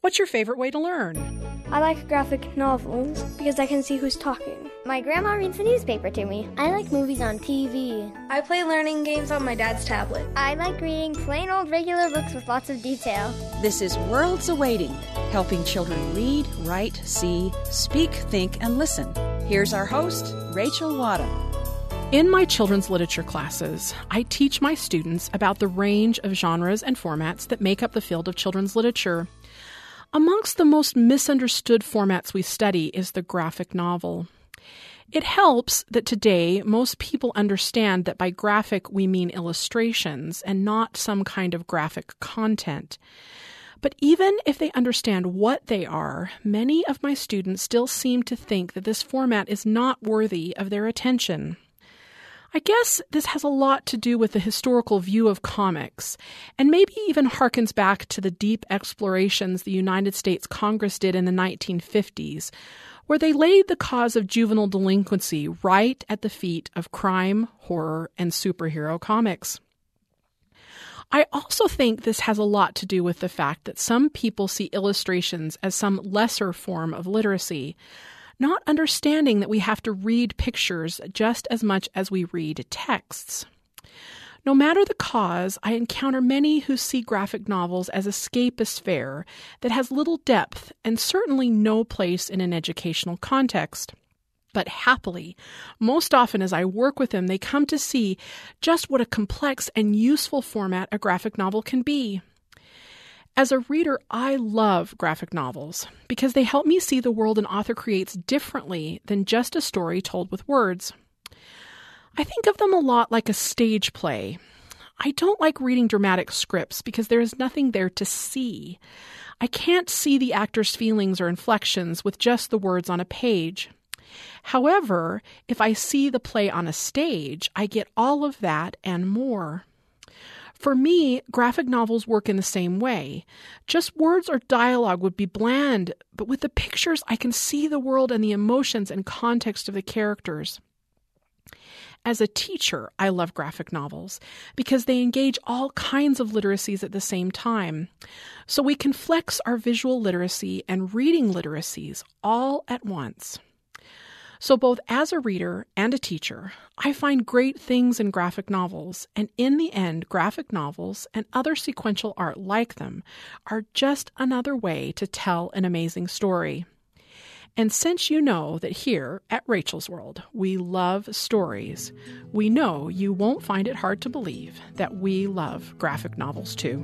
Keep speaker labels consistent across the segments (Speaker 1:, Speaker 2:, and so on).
Speaker 1: What's your favorite way to learn?
Speaker 2: I like graphic novels because I can see who's talking.
Speaker 3: My grandma reads the newspaper to me. I like movies on TV.
Speaker 2: I play learning games on my dad's tablet.
Speaker 3: I like reading plain old regular books with lots of detail.
Speaker 4: This is Worlds Awaiting, helping children read, write, see, speak, think, and listen. Here's our host, Rachel Wada.
Speaker 1: In my children's literature classes, I teach my students about the range of genres and formats that make up the field of children's literature. Amongst the most misunderstood formats we study is the graphic novel. It helps that today most people understand that by graphic we mean illustrations and not some kind of graphic content. But even if they understand what they are, many of my students still seem to think that this format is not worthy of their attention. I guess this has a lot to do with the historical view of comics, and maybe even harkens back to the deep explorations the United States Congress did in the 1950s, where they laid the cause of juvenile delinquency right at the feet of crime, horror, and superhero comics. I also think this has a lot to do with the fact that some people see illustrations as some lesser form of literacy, not understanding that we have to read pictures just as much as we read texts. No matter the cause, I encounter many who see graphic novels as escapist fare that has little depth and certainly no place in an educational context. But happily, most often as I work with them, they come to see just what a complex and useful format a graphic novel can be. As a reader, I love graphic novels because they help me see the world an author creates differently than just a story told with words. I think of them a lot like a stage play. I don't like reading dramatic scripts because there is nothing there to see. I can't see the actor's feelings or inflections with just the words on a page. However, if I see the play on a stage, I get all of that and more. For me, graphic novels work in the same way. Just words or dialogue would be bland, but with the pictures, I can see the world and the emotions and context of the characters. As a teacher, I love graphic novels because they engage all kinds of literacies at the same time. So we can flex our visual literacy and reading literacies all at once. So both as a reader and a teacher, I find great things in graphic novels, and in the end, graphic novels and other sequential art like them are just another way to tell an amazing story. And since you know that here at Rachel's World, we love stories, we know you won't find it hard to believe that we love graphic novels too.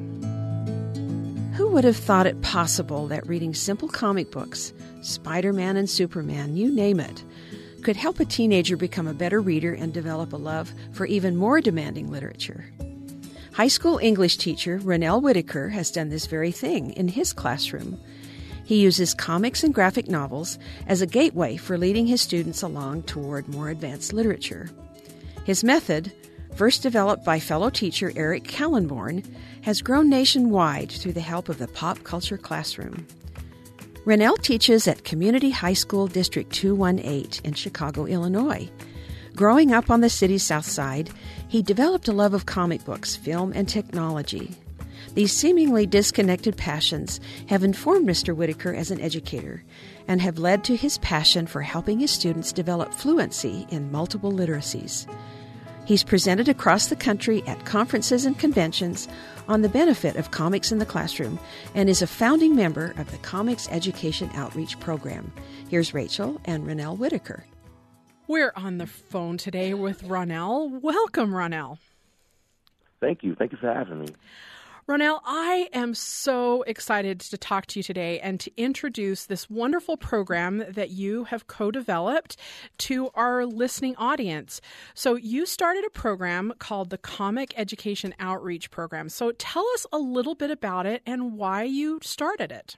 Speaker 4: Who would have thought it possible that reading simple comic books, Spiderman and Superman, you name it, could help a teenager become a better reader and develop a love for even more demanding literature? High school English teacher Ronell Whitaker has done this very thing in his classroom. He uses comics and graphic novels as a gateway for leading his students along toward more advanced literature. His method, first developed by fellow teacher Eric Kallenborn, has grown nationwide through the help of the pop culture classroom. Ronell teaches at Community High School District 218 in Chicago, Illinois. Growing up on the city's south side, he developed a love of comic books, film, and technology. These seemingly disconnected passions have informed Mr. Whitaker as an educator and have led to his passion for helping his students develop fluency in multiple literacies. He's presented across the country at conferences and conventions on the benefit of comics in the classroom and is a founding member of the Comics Education Outreach Program. Here's Rachel and Ronell Whitaker.
Speaker 1: We're on the phone today with Ronell. Welcome, Ronell.
Speaker 5: Thank you. Thank you for having me.
Speaker 1: Ronell, I am so excited to talk to you today and to introduce this wonderful program that you have co-developed to our listening audience. So you started a program called the Comic Education Outreach Program. So tell us a little bit about it and why you started it.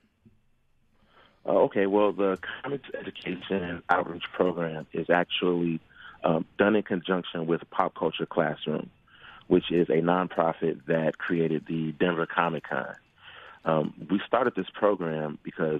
Speaker 5: Okay, well, the Comics Education Outreach Program is actually done in conjunction with Pop Culture Classroom, which is a nonprofit that created the Denver Comic Con. We started this program because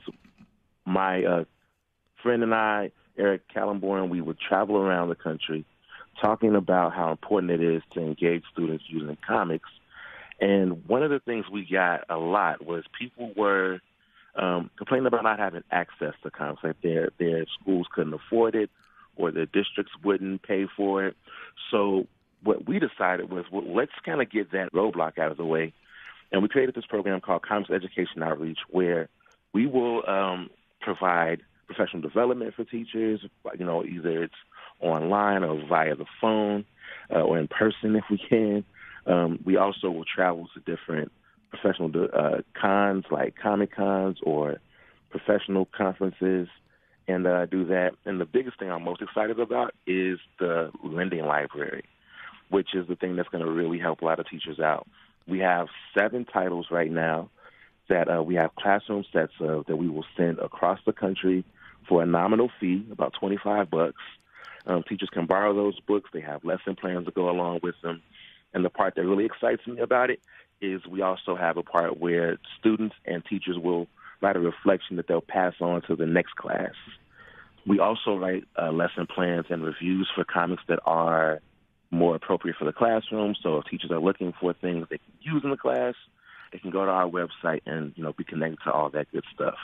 Speaker 5: my friend and I, Eric Kallenborn, we would travel around the country talking about how important it is to engage students using comics. And one of the things we got a lot was people were complained about not having access to comics, like their schools couldn't afford it or their districts wouldn't pay for it. So what we decided was, well, let's kind of get that roadblock out of the way. And we created this program called Comics Education Outreach, where we will provide professional development for teachers, either it's online or via the phone or in person if we can. We also will travel to different professional cons like Comic Cons or professional conferences and do that. And the biggest thing I'm most excited about is the lending library, which is the thing that's going to really help a lot of teachers out. We have 7 titles right now that we have classroom sets of that we will send across the country for a nominal fee, about $25. Teachers can borrow those books. They have lesson plans to go along with them. And the part that really excites me about it is we also have a part where students and teachers will write a reflection that they'll pass on to the next class. We also write lesson plans and reviews for comics that are more appropriate for the classroom. So if teachers are looking for things they can use in the class, they can go to our website and, be connected to all that good stuff.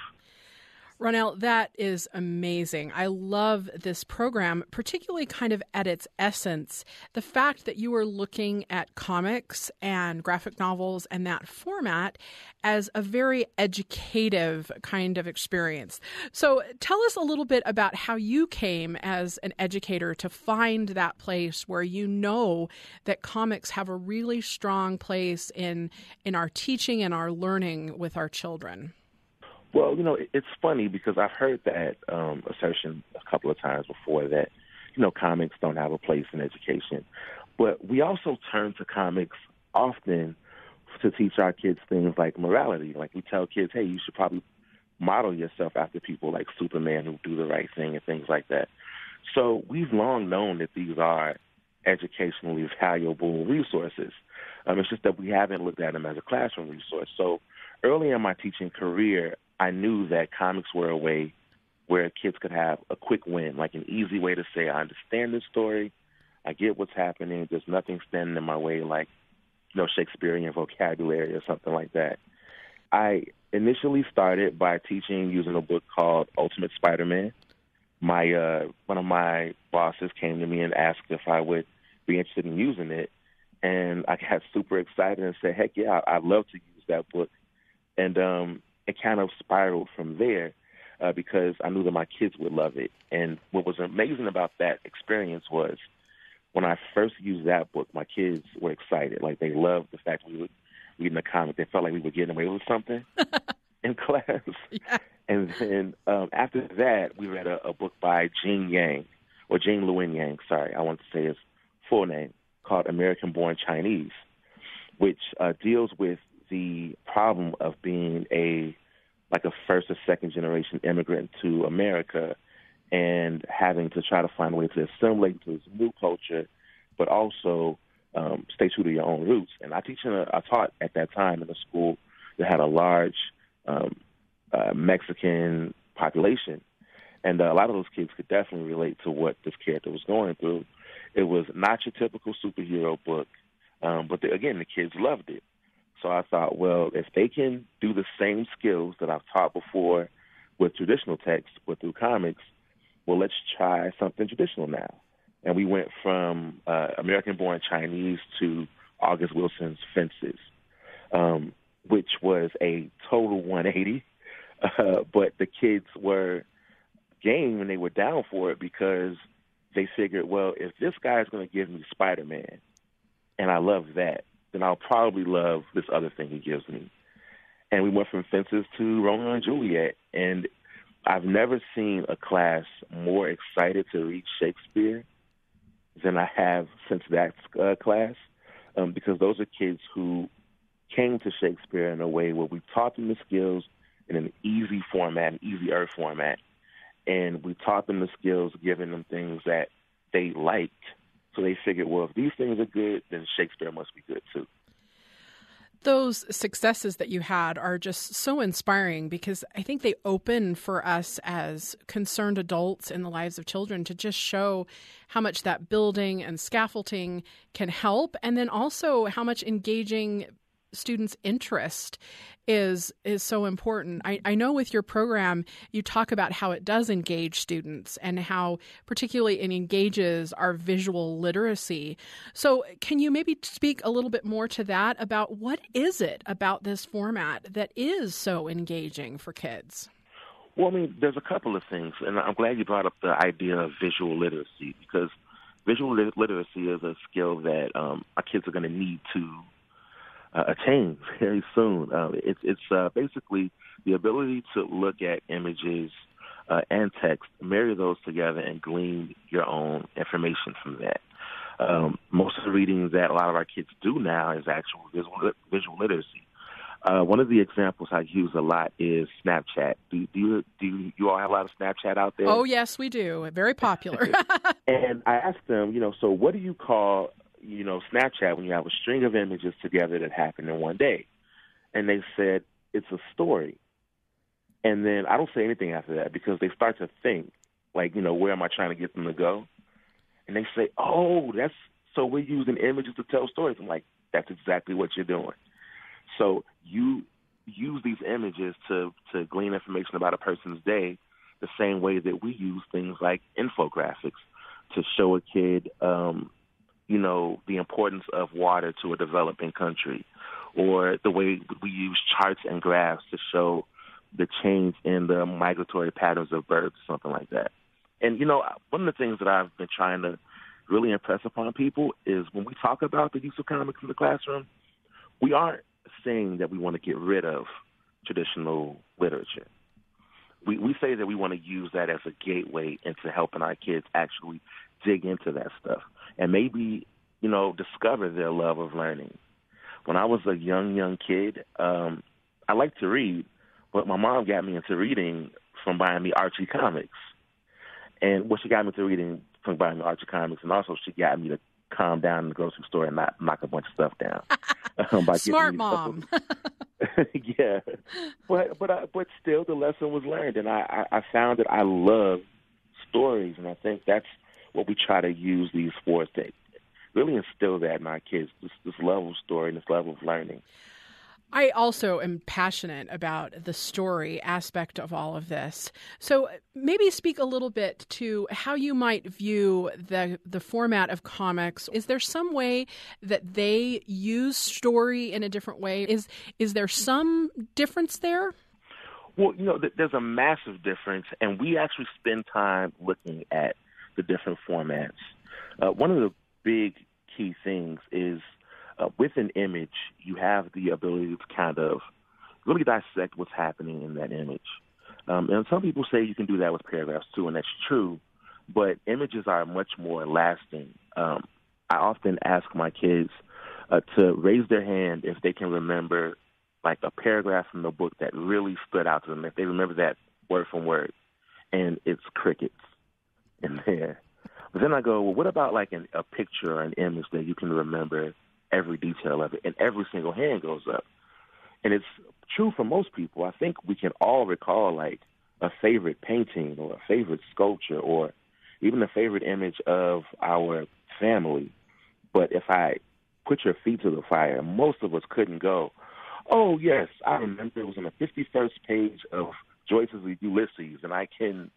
Speaker 1: Ronell, that is amazing. I love this program, particularly kind of at its essence. The fact that you are looking at comics and graphic novels and that format as a very educative kind of experience. So tell us a little bit about how you came as an educator to find that place where you know that comics have a really strong place in our teaching and our learning with our children.
Speaker 5: Well, it's funny because I've heard that assertion a couple of times before that, comics don't have a place in education. But we also turn to comics often to teach our kids things like morality. Like we tell kids, hey, you should probably model yourself after people like Superman who do the right thing and things like that. So we've long known that these are educationally valuable resources. It's just that we haven't looked at them as a classroom resource. So early in my teaching career, I knew that comics were a way where kids could have a quick win, like an easy way to say, I understand this story, I get what's happening, there's nothing standing in my way like, Shakespearean vocabulary or something like that. I initially started by teaching using a book called Ultimate Spiderman. One of my bosses came to me and asked if I would be interested in using it, and I got super excited and said, heck yeah, I'd love to use that book. And it kind of spiraled from there because I knew that my kids would love it. And what was amazing about that experience was when I first used that book, my kids were excited. Like, they loved the fact we were reading a comic. They felt like we were getting away with something in class. Yeah. And then after that, we read a book by Jean Lewin Yang, I want to say his full name, called American-Born Chinese, which deals with the problem of being a first or second generation immigrant to America and having to try to find a way to assimilate to this new culture, but also stay true to your own roots. And I taught at that time in a school that had a large Mexican population. And a lot of those kids could definitely relate to what this character was going through. It was not your typical superhero book, but the kids loved it. So I thought, well, if they can do the same skills that I've taught before with traditional text, but through comics, well, let's try something traditional now. And we went from American-Born Chinese to August Wilson's Fences, which was a total 180. But the kids were game and they were down for it because they figured, well, if this guy's going to give me Spider-Man, and I love that, then I'll probably love this other thing he gives me. And we went from Fences to Romeo and Juliet. And I've never seen a class more excited to read Shakespeare than I have since that class, because those are kids who came to Shakespeare in a way where we taught them the skills in an easy format, an easier format. And we taught them the skills, giving them things that they liked. So they figured, well, if these things are good, then Shakespeare must be good too.
Speaker 1: Those successes that you had are just so inspiring because I think they open for us as concerned adults in the lives of children to just show how much that building and scaffolding can help, and then also how much engaging students' interest is so important. I know with your program, you talk about how it does engage students and how particularly it engages our visual literacy. So can you maybe speak a little bit more to that about what is it about this format that is so engaging for kids?
Speaker 5: Well, I mean, there's a couple of things, and I'm glad you brought up the idea of visual literacy, because visual literacy is a skill that our kids are going to need to attain very soon. It's basically the ability to look at images and text, marry those together, and glean your own information from that. Most of the reading that a lot of our kids do now is actual visual literacy. One of the examples I use a lot is Snapchat. Do you all have a lot of Snapchat out there?
Speaker 1: Oh, yes, we do. Very popular.
Speaker 5: And I asked them, so what do you call, Snapchat when you have a string of images together that happen in one day? And they said, it's a story. And then I don't say anything after that because they start to think, like, where am I trying to get them to go? And they say, so we're using images to tell stories. I'm like, that's exactly what you're doing. So you use these images to glean information about a person's day the same way that we use things like infographics to show a kid, the importance of water to a developing country, or the way we use charts and graphs to show the change in the migratory patterns of birds, something like that. And, one of the things that I've been trying to really impress upon people is when we talk about the use of comics in the classroom, we aren't saying that we want to get rid of traditional literature. We say that we want to use that as a gateway into helping our kids actually dig into that stuff and maybe, discover their love of learning. When I was a young kid, I liked to read, but my mom got me into reading from buying me Archie comics. And she got me into reading from buying me Archie comics, and also she got me to calm down in the grocery store and not knock a bunch of stuff down.
Speaker 1: Smart mom.
Speaker 5: Yeah, but still, the lesson was learned, and I found that I love stories, and I think that's what we try to use these for, to really instill that in our kids, this level of story and this level of learning.
Speaker 1: I also am passionate about the story aspect of all of this. So maybe speak a little bit to how you might view the format of comics. Is there some way that they use story in a different way? Is there some difference there?
Speaker 5: Well, there's a massive difference, and we actually spend time looking at the different formats. One of the big key things is with an image, you have the ability to kind of really dissect what's happening in that image. And some people say you can do that with paragraphs too, and that's true, but images are much more lasting. I often ask my kids to raise their hand if they can remember like a paragraph from the book that really stood out to them, if they remember that word from word, and it's crickets in there. But then I go, well, what about like a picture or an image that you can remember every detail of it, and every single hand goes up? And it's true for most people. I think we can all recall like a favorite painting or a favorite sculpture or even a favorite image of our family. But if I put your feet to the fire, most of us couldn't go, oh, yes, I remember it was on the 51st page of Joyce's Ulysses, and I can,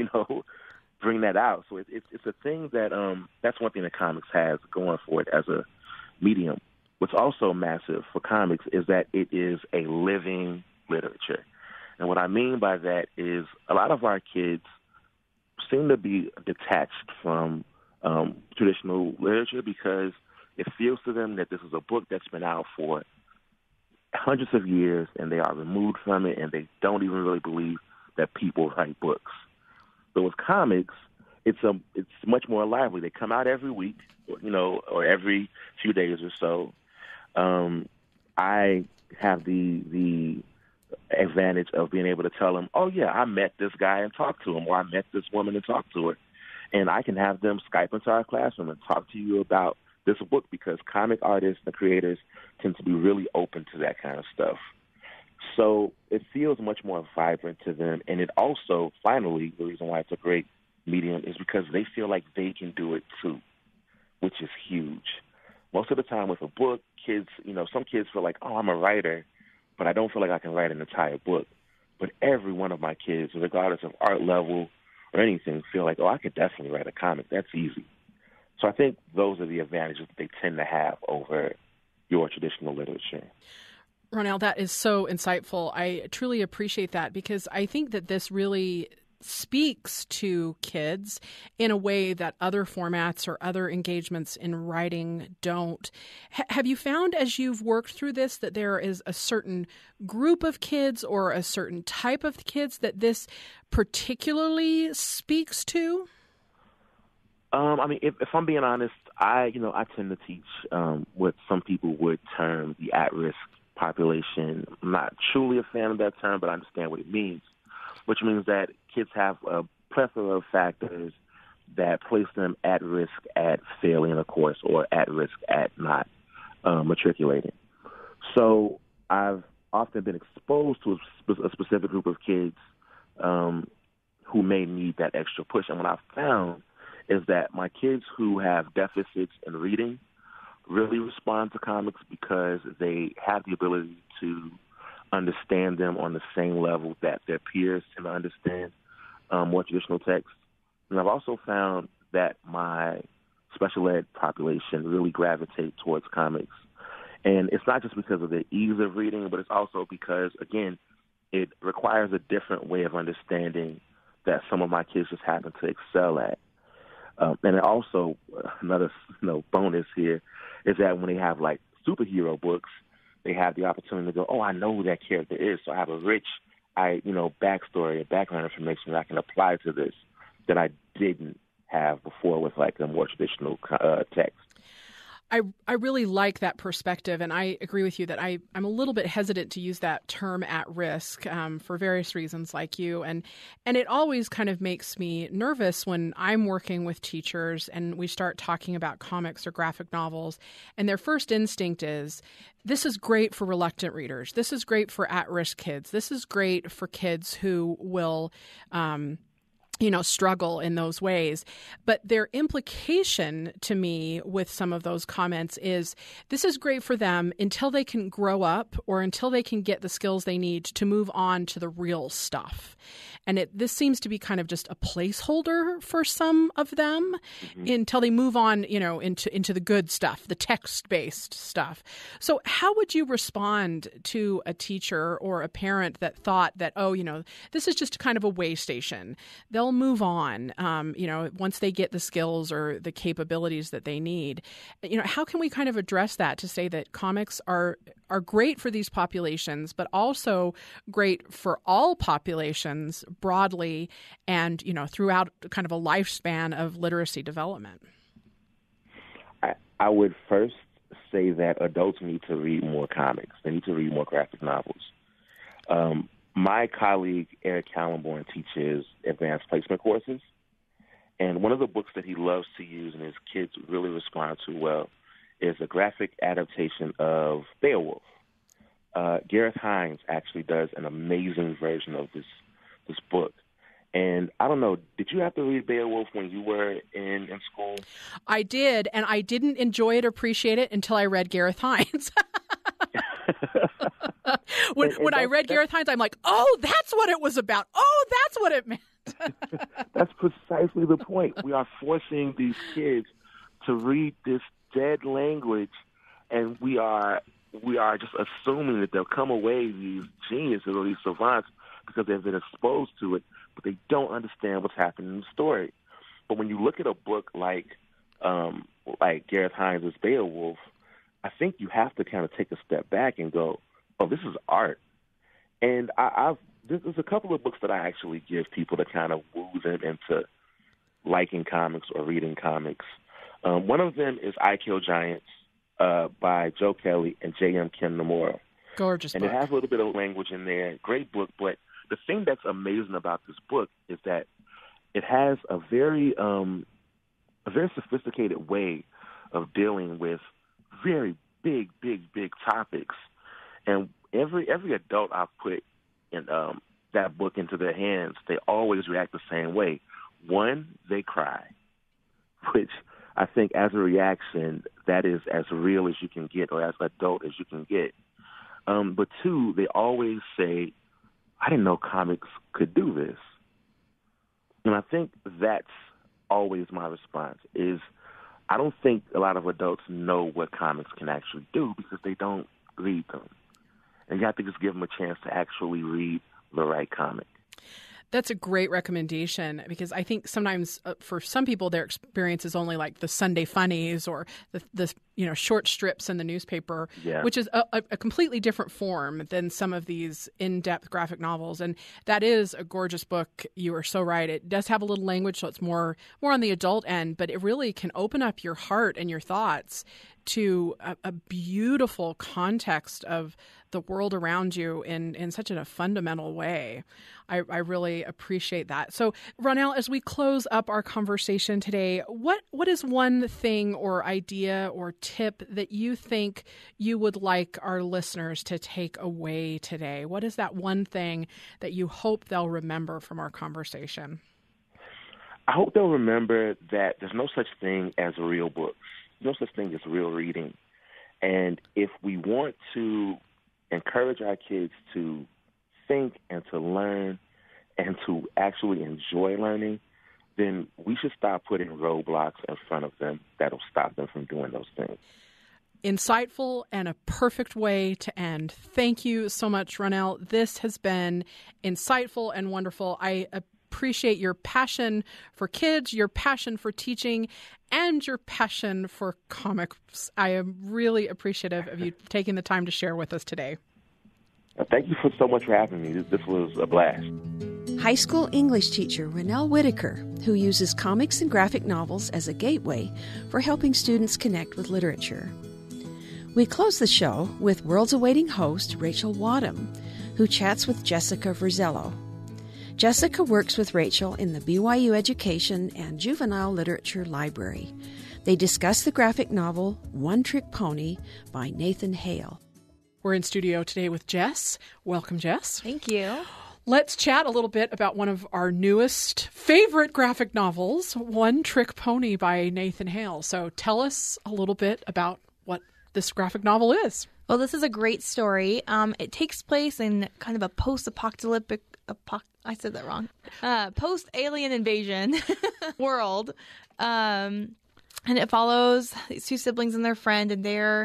Speaker 5: bring that out. So it's a thing that that's one thing that comics has going for it as a medium. What's also massive for comics is that it is a living literature. And what I mean by that is a lot of our kids seem to be detached from traditional literature because it feels to them that this is a book that's been out for hundreds of years and they are removed from it and they don't even really believe that people write books. But with comics, it's much more lively. They come out every week, or every few days or so. I have the advantage of being able to tell them, oh, yeah, I met this guy and talked to him, or I met this woman and talked to her. And I can have them Skype into our classroom and talk to you about this book because comic artists and creators tend to be really open to that kind of stuff. So it feels much more vibrant to them. And it also, finally, the reason why it's a great medium is because they feel like they can do it too, which is huge. most of the time with a book, kids, some kids feel like, oh, I'm a writer, but I don't feel like I can write an entire book. But every one of my kids, regardless of art level or anything, feel like, oh, I could definitely write a comic. That's easy. So I think those are the advantages that they tend to have over your traditional literature.
Speaker 1: Ronell, that is so insightful. I truly appreciate that because I think that this really speaks to kids in a way that other formats or other engagements in writing don't. Have you found as you've worked through this that there is a certain group of kids or a certain type of kids that this particularly speaks to?
Speaker 5: If I'm being honest, I tend to teach what some people would term the at-risk population. I'm not truly a fan of that term, but I understand what it means, which means that kids have a plethora of factors that place them at risk at failing a course or at risk at not matriculating. So I've often been exposed to a specific group of kids who may need that extra push. And what I've found is that my kids who have deficits in reading really respond to comics because they have the ability to understand them on the same level that their peers tend to understand more traditional texts. And I've also found that my special ed population really gravitate towards comics. And it's not just because of the ease of reading, but it's also because, again, it requires a different way of understanding that some of my kids just happen to excel at. And also, another bonus here is that when they have, like, superhero books, they have the opportunity to go, oh, I know who that character is, so I have a rich, backstory or background information that I can apply to this that I didn't have before with, like, a more traditional text.
Speaker 1: I really like that perspective, and I agree with you that I'm a little bit hesitant to use that term at risk for various reasons like you. And it always kind of makes me nervous when I'm working with teachers and we start talking about comics or graphic novels, and their first instinct is, this is great for reluctant readers. This is great for at-risk kids. This is great for kids who will struggle in those ways. But their implication to me with some of those comments is this is great for them until they can grow up or until they can get the skills they need to move on to the real stuff. And this seems to be kind of just a placeholder for some of them until they move on, into the good stuff, the text-based stuff. So how would you respond to a teacher or a parent that thought that, this is just kind of a way station? They'll move on, once they get the skills or the capabilities that they need. How can we kind of address that to say that comics are great for these populations, but also great for all populations broadly and, throughout kind of a lifespan of literacy development?
Speaker 5: I would first say that adults need to read more comics. They need to read more graphic novels. My colleague, Eric Kallenborn, teaches advanced placement courses. And one of the books that he loves to use and his kids really respond to well is a graphic adaptation of Beowulf. Gareth Hines actually does an amazing version of this book. And I don't know, did you have to read Beowulf when you were in school?
Speaker 1: I did, and I didn't enjoy it, appreciate it until I read Gareth Hines. When I read Gareth Hines, I'm like, oh, that's what it was about. Oh, that's what it meant.
Speaker 5: That's precisely the point. We are forcing these kids to read this dead language, and we are just assuming that they'll come away these geniuses or these savants because they've been exposed to it, but they don't understand what's happening in the story. But when you look at a book like Gareth Hines' Beowulf, I think you have to kind of take a step back and go, oh, this is art. And there's a couple of books that I actually give people to kind of woo them into liking comics or reading comics. One of them is I Kill Giants by Joe Kelly and J.M. Kim Nomura.
Speaker 1: Gorgeous book.
Speaker 5: And it has a little bit of language in there. Great book. But the thing that's amazing about this book is that it has a very sophisticated way of dealing with very big topics. And every adult I've put in that book into their hands, they always react the same way. One, they cry, which I think as a reaction, that is as real as you can get, or as adult as you can get. But two, they always say, I didn't know comics could do this. And I think that's always my response is I don't think a lot of adults know what comics can actually do because they don't read them. And you have to just give them a chance to actually read the right comic.
Speaker 1: That's a great recommendation because I think sometimes for some people their experience is only like the Sunday funnies or the short strips in the newspaper, which is a completely different form than some of these in-depth graphic novels. And that is a gorgeous book. You are so right. It does have a little language, so it's more on the adult end, but it really can open up your heart and your thoughts to a beautiful context of the world around you in such a fundamental way. I really appreciate that. So, Ronell, as we close up our conversation today, what is one thing or idea or tip that you think you would like our listeners to take away today? What is that one thing that you hope they'll remember from our conversation?
Speaker 5: I hope they'll remember that there's no such thing as real books. No such thing as real reading. And if we want to encourage our kids to think and to learn and to actually enjoy learning, then we should stop putting roadblocks in front of them that'll stop them from doing those things.
Speaker 1: Insightful and a perfect way to end. Thank you so much, Ronell. This has been insightful and wonderful. I appreciate your passion for kids, your passion for teaching, and your passion for comics. I am really appreciative of you taking the time to share with us today.
Speaker 5: Thank you so much for having me. This was a blast.
Speaker 4: High school English teacher Ronell Whitaker, who uses comics and graphic novels as a gateway for helping students connect with literature. We close the show with World's Awaiting host Rachel Wadham, who chats with Jessica Verzello. Jessica works with Rachel in the BYU Education and Juvenile Literature Library. They discuss the graphic novel One Trick Pony by Nathan Hale.
Speaker 1: We're in studio today with Jess. Welcome, Jess.
Speaker 6: Thank you.
Speaker 1: Let's chat a little bit about one of our newest favorite graphic novels, One Trick Pony by Nathan Hale. So tell us a little bit about what this graphic novel is.
Speaker 6: Well, this is a great story. It takes place in kind of a post-apocalyptic I said that wrong. Post-alien invasion world. And it follows these two siblings and their friend, and they're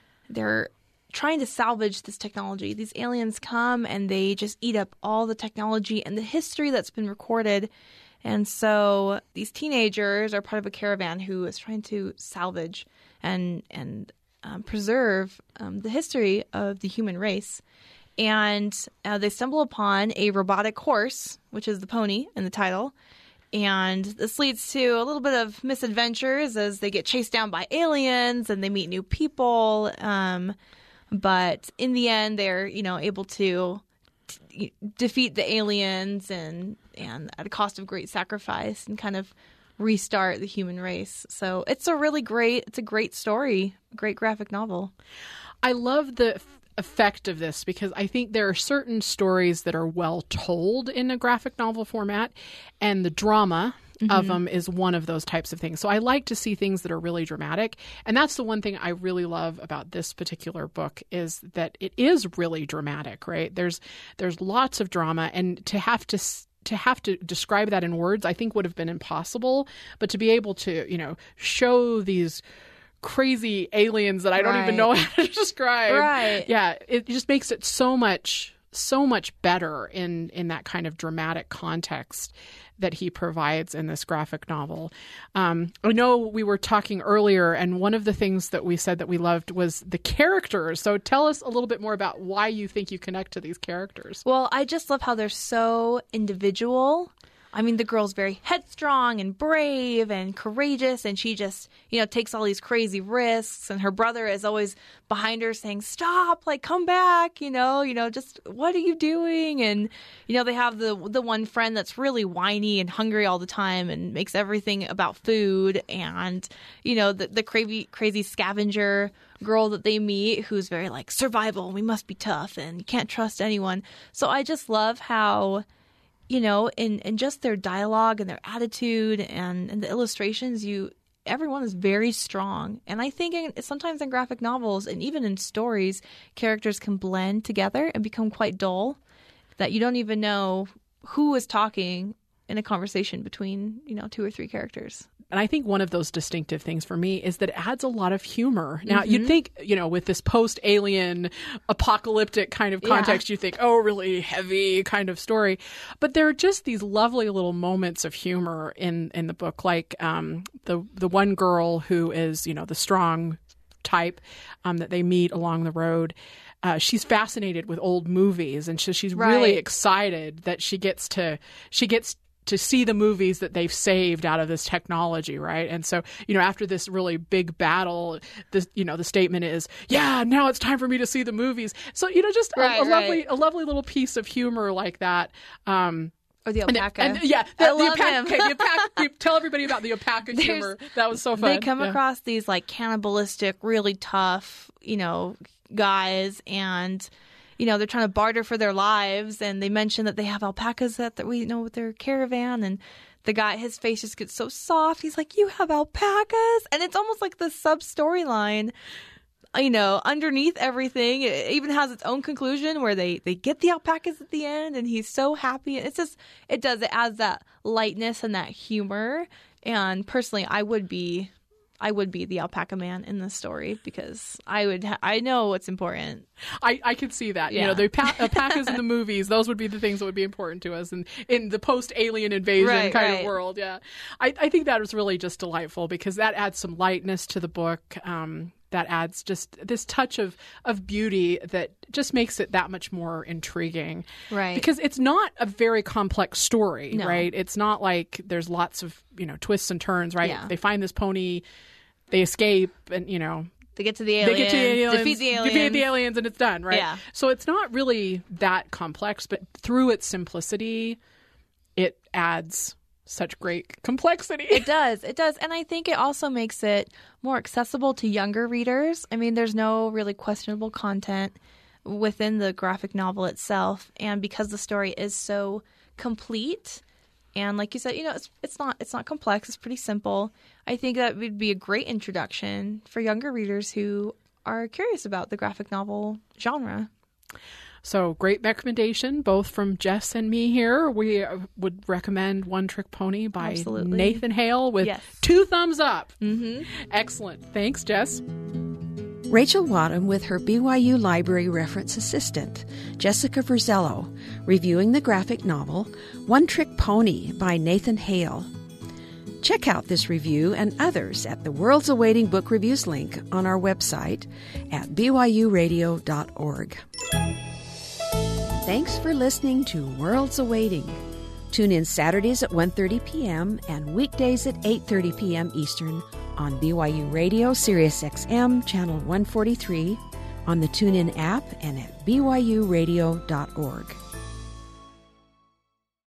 Speaker 6: trying to salvage this technology. These aliens come and they just eat up all the technology and the history that's been recorded. And so these teenagers are part of a caravan who is trying to salvage and preserve the history of the human race. And they stumble upon a robotic horse, which is the pony in the title. And this leads to a little bit of misadventures as they get chased down by aliens and they meet new people. But in the end, they're, able to defeat the aliens and at a cost of great sacrifice and kind of restart the human race. So it's a great story, a great graphic novel.
Speaker 1: I love the effect of this because I think there are certain stories that are well told in a graphic novel format, and the drama of them is one of those types of things. So I like to see things that are really dramatic, and that's the one thing I really love about this particular book is that it is really dramatic, right? There's lots of drama, and to have to describe that in words, I think would have been impossible, but to be able to, show these crazy aliens that I don't even know how to describe.
Speaker 6: Right.
Speaker 1: Yeah, it just makes it so much better in that kind of dramatic context that he provides in this graphic novel. I know we were talking earlier, and one of the things that we said that we loved was the characters. So tell us a little bit more about why you think you connect to these characters.
Speaker 6: Well, I just love how they're so individual. I mean, the girl's very headstrong and brave and courageous, and she just, takes all these crazy risks. And her brother is always behind her saying, "Stop! Come back! Just what are you doing?" And they have the one friend that's really whiny and hungry all the time and makes everything about food. And the crazy scavenger girl that they meet who's very survival. We must be tough, and you can't trust anyone. So I just love how, in just their dialogue and their attitude and the illustrations, you everyone is very strong. And I think sometimes in graphic novels and even in stories, characters can blend together and become quite dull, that you don't even know who is talking in a conversation between, 2 or 3 characters.
Speaker 1: And I think one of those distinctive things for me is that it adds a lot of humor. Now, you'd think, with this post-alien apocalyptic kind of context, you think, oh, really heavy kind of story. But there are just these lovely little moments of humor in the book, like the one girl who is, the strong type that they meet along the road. She's fascinated with old movies, and she's really excited that she gets to see the movies that they've saved out of this technology, right? And so, after this really big battle, the statement is, yeah, now it's time for me to see the movies. So, just a lovely little piece of humor like that.
Speaker 6: Or the alpaca.
Speaker 1: The alpaca. Okay, the alpaca. Tell everybody about the alpaca humor. That was so fun.
Speaker 6: They come across these like cannibalistic, really tough, guys, and they're trying to barter for their lives, and they mention that they have alpacas that with their caravan, and the guy, his face just gets so soft. He's like, "You have alpacas?" And it's almost like the sub-storyline, underneath everything. It even has its own conclusion where they get the alpacas at the end, and he's so happy. It's just, it adds that lightness and that humor. And personally, I would be the alpaca man in this story, because I know what's important.
Speaker 1: I could see that. Yeah. The alpacas in the movies, those would be the things that would be important to us and in the post-alien invasion kind of world. Yeah. I think that was really just delightful, because that adds some lightness to the book. That adds just this touch of beauty that just makes it that much more intriguing. Right. Because it's not a very complex story, right? It's not like there's lots of, twists and turns, right? Yeah. They find this pony, they escape, and,
Speaker 6: they get to the aliens, defeat the aliens,
Speaker 1: and it's done, right? Yeah. So it's not really that complex, but through its simplicity, it adds such great complexity.
Speaker 6: It does. And I think it also makes it more accessible to younger readers. I mean, there's no really questionable content within the graphic novel itself. And because the story is so complete, and like you said, it's not complex, it's pretty simple. I think that would be a great introduction for younger readers who are curious about the graphic novel genre.
Speaker 1: So great recommendation, both from Jess and me here. We would recommend One Trick Pony by Nathan Hale with 2 thumbs up. Mm-hmm. Excellent. Thanks, Jess.
Speaker 4: Rachel Wadham with her BYU Library Reference Assistant, Jessica Verzello, reviewing the graphic novel One Trick Pony by Nathan Hale. Check out this review and others at the World's Awaiting Book Reviews link on our website at byuradio.org. Thanks for listening to Worlds Awaiting. Tune in Saturdays at 1:30 p.m. and weekdays at 8:30 p.m. Eastern on BYU Radio, Sirius XM, Channel 143, on the TuneIn app, and at byuradio.org.